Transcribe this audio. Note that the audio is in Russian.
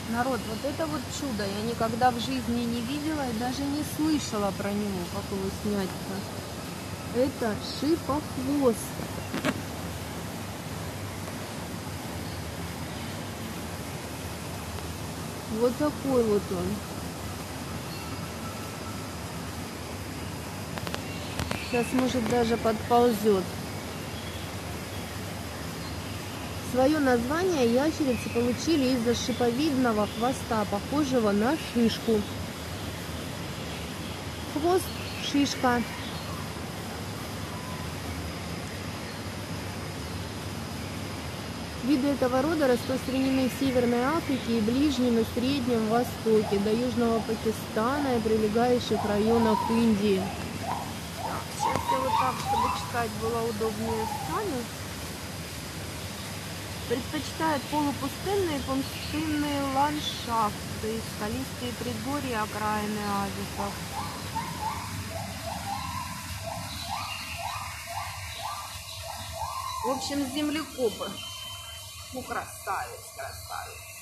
Народ, вот это вот чудо. Я никогда в жизни не видела и даже не слышала про него, как его снять-то. Это шипохвост. Вот такой вот он. Сейчас, может, даже подползет. Свое название ящерицы получили из-за шиповидного хвоста, похожего на шишку. Хвост – шишка. Виды этого рода распространены в Северной Африке и Ближнем и Среднем Востоке, до Южного Пакистана и прилегающих районов Индии. Так, сейчас я вот так, чтобы читать было удобнее, стану. Предпочитает полупустынные и пустынные ландшафты, скалистые предгорья, окраины оазисов. В общем, землекопы. Ну, красавец, красавец.